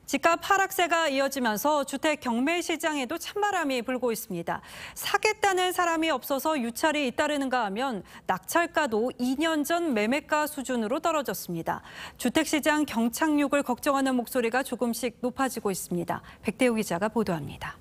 집값 하락세가 이어지면서 주택 경매 시장에도 찬바람이 불고 있습니다. 사겠다는 사람이 없어서 유찰이 잇따르는가 하면 낙찰가도 2년 전 매매가 수준으로 떨어졌습니다. 주택시장 경착륙을 걱정하는 목소리가 조금씩 높아지고 있습니다. 백대호 기자가 보도합니다.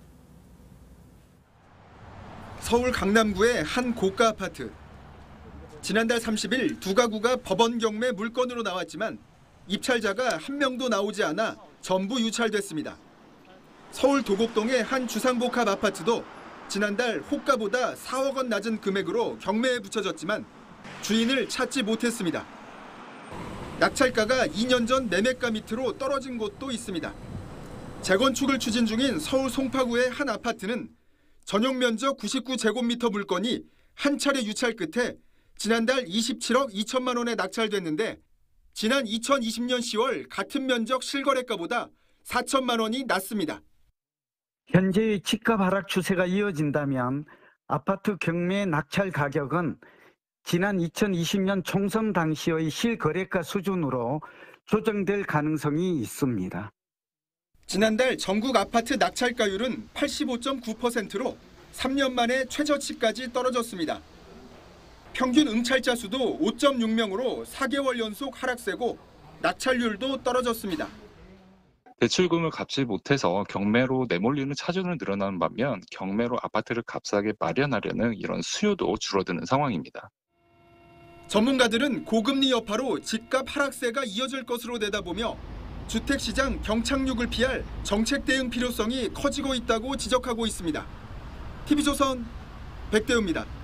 서울 강남구의 한 고가 아파트. 지난달 30일 두 가구가 법원 경매 물건으로 나왔지만 입찰자가 한 명도 나오지 않아 전부 유찰됐습니다. 서울 도곡동의 한 주상복합 아파트도 지난달 호가보다 4억 원 낮은 금액으로 경매에 붙여졌지만 주인을 찾지 못했습니다. 낙찰가가 2년 전 매매가 밑으로 떨어진 곳도 있습니다. 재건축을 추진 중인 서울 송파구의 한 아파트는 전용 면적 99제곱미터 물건이 한 차례 유찰 끝에 지난달 27억 2천만 원에 낙찰됐는데 지난 2020년 10월 같은 면적 실거래가보다 4천만 원이 낮습니다. 현재의 집값 하락 추세가 이어진다면 아파트 경매 낙찰 가격은 지난 2020년 총선 당시의 실거래가 수준으로 조정될 가능성이 있습니다. 지난달 전국 아파트 낙찰가율은 85.9%로 3년 만에 최저치까지 떨어졌습니다. 평균 응찰자 수도 5.6명으로 4개월 연속 하락세고 낙찰률도 떨어졌습니다. 대출금을 갚지 못해서 경매로 내몰리는 차주는 늘어나는 반면 경매로 아파트를 값싸게 마련하려는 이런 수요도 줄어드는 상황입니다. 전문가들은 고금리 여파로 집값 하락세가 이어질 것으로 내다보며 주택시장 경착륙을 피할 정책 대응 필요성이 커지고 있다고 지적하고 있습니다. TV조선 백대호입니다.